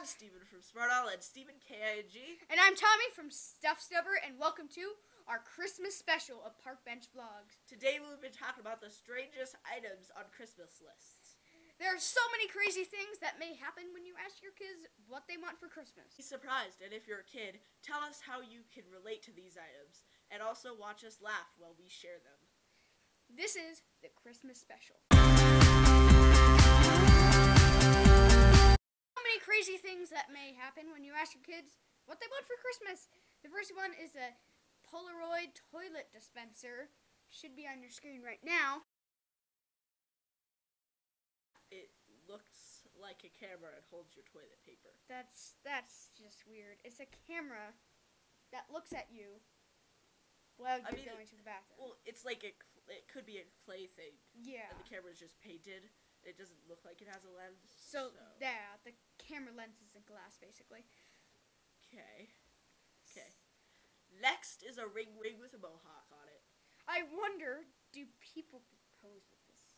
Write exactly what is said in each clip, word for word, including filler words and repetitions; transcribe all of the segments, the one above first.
Steven from SmartAll and Steven K I N G. And I'm Tommy from Stuff Stubber, and welcome to our Christmas special of Park Bench Vlogs. Today we've been talking about the strangest items on Christmas lists. There are so many crazy things that may happen when you ask your kids what they want for Christmas. Be surprised, and if you're a kid, tell us how you can relate to these items, and also watch us laugh while we share them. This is the Christmas special. Crazy things that may happen when you ask your kids what they want for Christmas. The first one is a Polaroid toilet dispenser. Should be on your screen right now. It looks like a camera and holds your toilet paper. That's that's just weird. It's a camera that looks at you while you're I mean, going to the bathroom. Well, it's like a, it could be a clay thing. Yeah. And the camera is just painted. It doesn't look like it has a lens. So, so. yeah, the camera lens is in glass, basically. Okay. Okay. Next is a ring ring with a mohawk on it. I wonder, do people propose with this?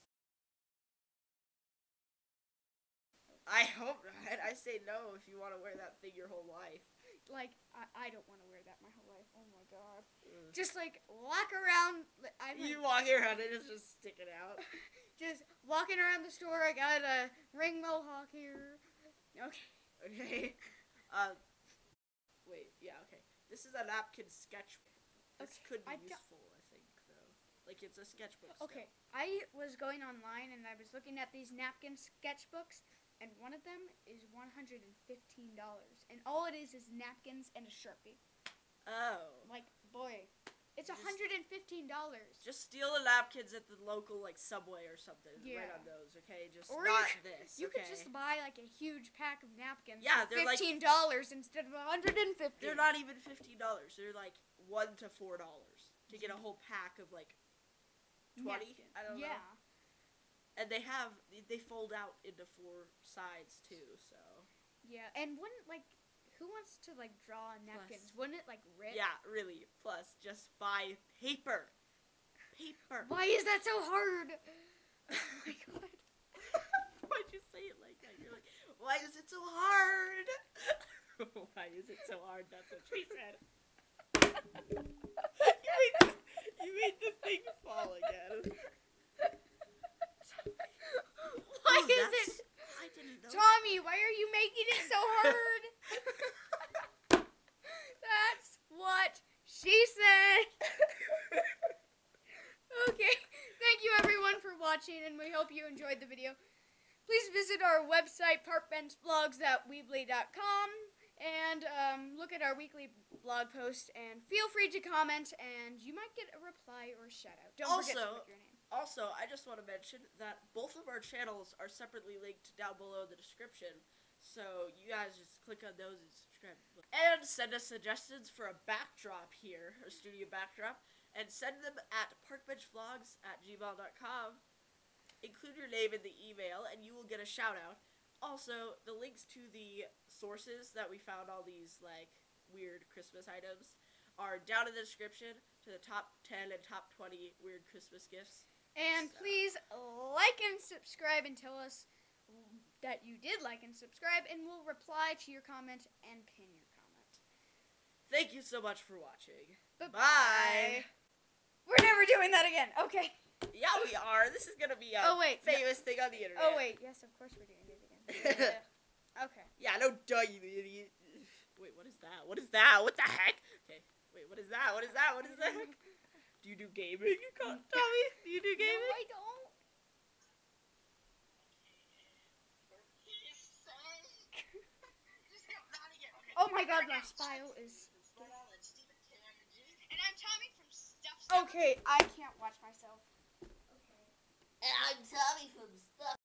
I hope not. I say no if you want to wear that thing your whole life. Like, I, I don't want to wear that my whole life. Oh, my God. Mm. Just, like, walk around. I'm you like, walk around and it's just sticking out. Just walking around the store. I got a ring mohawk here. Okay. Okay. Um. Wait. Yeah. Okay. This is a napkin sketchbook. This okay. could be I useful, I think, though. Like it's a sketchbook. Okay. Still. I was going online and I was looking at these napkin sketchbooks, and one of them is one hundred and fifteen dollars, and all it is is napkins and a Sharpie. Oh. Like, boy. It's one hundred and fifteen dollars. Just steal the napkins at the local, like, Subway or something. Yeah. Right on those, okay? Just or not you, this, You okay? could just buy, like, a huge pack of napkins yeah, for they're fifteen dollars like, instead of one hundred and fifty dollars. They're not even fifteen dollars. They're, like, one to four dollars to get a whole pack of, like, twenty? Napkins. I don't yeah. know. Yeah. And they have, they fold out into four sides, too, so. Yeah, and wouldn't, like... Who wants to, like, draw on napkins? Plus, wouldn't it, like, rip? Yeah, really. Plus, just buy paper. Paper. Why is that so hard? Oh, my God. Why'd you say it like that? You're like, why is it so hard? Why is it so hard? That's what she said. you, made the, you made the thing fall again. Why Ooh, is it... I didn't know. Tommy, why are you making it so hard? That's what she said. Okay, thank you everyone for watching, and we hope you enjoyed the video. Please visit our website, park bench vlogs dot weebly dot com, and um, look at our weekly blog post, and feel free to comment, and you might get a reply or a shout-out. Don't also, forget to put your name. Also, I just want to mention that both of our channels are separately linked down below in the description, so you guys just click on those and subscribe. And send us suggestions for a backdrop here, a studio backdrop, and send them at park bench vlogs at gmail dot com. Include your name in the email, and you will get a shout-out. Also, the links to the sources that we found all these, like, weird Christmas items are down in the description to the top ten and top twenty weird Christmas gifts. And so. Please like and subscribe and tell us that you did like and subscribe, and we'll reply to your comment and pin your comment. Thank you so much for watching. Bye-bye. Bye. We're never doing that again. Okay. Yeah, we are. This is going to be a oh, wait, famous no. thing on the internet. Oh, wait. Yes, of course we're doing it again. Yeah. Okay. Yeah, no duh, you idiot. Wait, what is that? What is that? What the heck? Okay. Wait, what is that? What is that? What is that? Do you do gaming, Tommy? Do you do gaming? No, I don't. Oh my God, my smile is... And I'm Tommy from Stuff Stubber. Okay, I can't watch myself. Okay. And I'm Tommy from Stuff